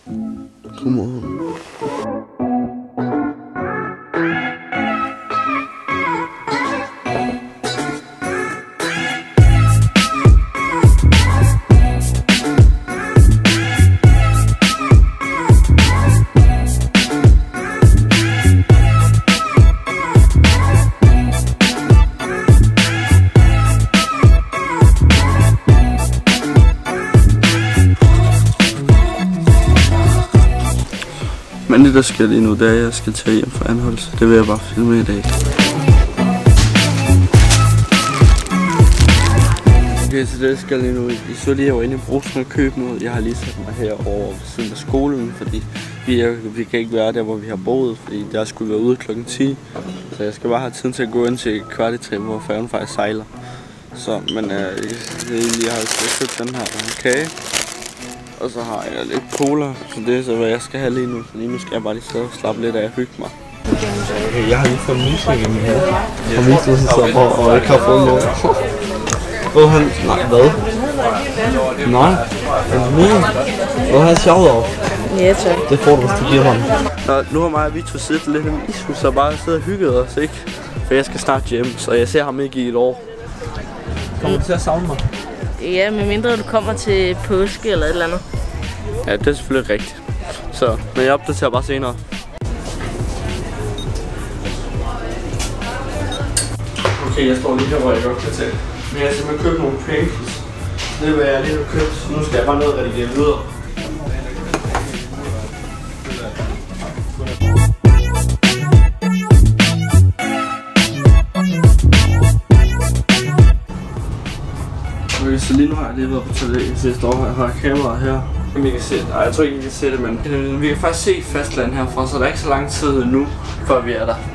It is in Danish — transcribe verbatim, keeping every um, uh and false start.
Godmorgen. Men det der sker lige nu, det er, at jeg skal tage hjem for anholdelse. Det vil jeg bare filme i dag. Okay, så det skal lige nu. I så lige, at jeg var inde i Brugsen og købe noget. Jeg har lige sat mig herovre ved siden af skolen, fordi vi, er, vi kan ikke være der, hvor vi har boet, fordi der skulle være ude klokken ti. Så jeg skal bare have tiden til at gå ind til kvart i tre, hvor færgen faktisk sejler. Så, men øh, jeg, jeg har købt den her kage. Og så har jeg lidt cola, så det er så hvad jeg skal have lige nu. Så lige nu skal jeg bare lige sidde og slappe lidt af og hygge mig. Okay, jeg har lige fået mysling i min her. Og mysling så og, og ikke har fået noget. Hvor han... Nej, hvad? Nej, en min. Hvor har jeg sjovt over? Ja, tak. Det får du, hvis du giver mig. Nå, nu har mig og Victor siddet lidt i en ishus og bare siddet og hygget os, ikke? For jeg skal snart hjem, så jeg ser ham ikke i et år. Kommer du til at savne mig? Ja, medmindre du kommer til påske eller et eller andet. Ja, det er selvfølgelig rigtigt. Så, men jeg opdaterer bare senere. Okay, jeg står lige her, hvor jeg godt kan tage. Men jeg har simpelthen købt nogle pancakes. Det er hvad jeg lige har købt, så nu skal jeg bare ned og redigere videre. Okay, så lige nu har jeg lige været på toilet, så jeg står her, jeg har kameraet her. Jamen, I kan se det. Nej, jeg tror ikke, I kan se det, men vi kan faktisk se fastland herfra, så der er ikke så lang tid nu, før vi er der.